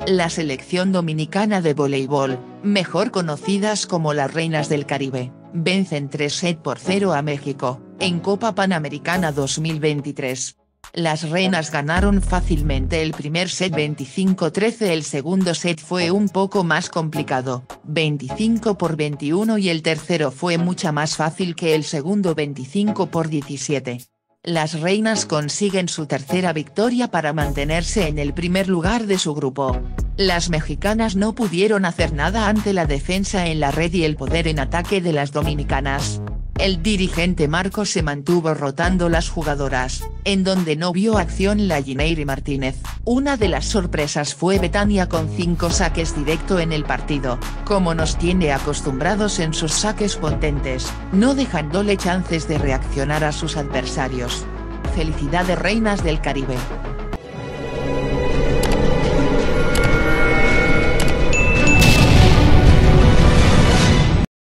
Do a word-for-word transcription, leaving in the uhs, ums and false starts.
La selección dominicana de voleibol, mejor conocidas como las Reinas del Caribe, vencen tres sets por cero a México, en Copa Panamericana dos mil veintitrés. Las reinas ganaron fácilmente el primer set veinticinco a trece, el segundo set fue un poco más complicado, veinticinco por veintiuno, y el tercero fue mucho más fácil que el segundo, veinticinco por diecisiete. Las reinas consiguen su tercera victoria para mantenerse en el primer lugar de su grupo. Las mexicanas no pudieron hacer nada ante la defensa en la red y el poder en ataque de las dominicanas. El dirigente Marcos se mantuvo rotando las jugadoras, en donde no vio acción la Gineiri Martínez. Una de las sorpresas fue Betania con cinco saques directo en el partido, como nos tiene acostumbrados en sus saques potentes, no dejándole chances de reaccionar a sus adversarios. Felicidades Reinas del Caribe.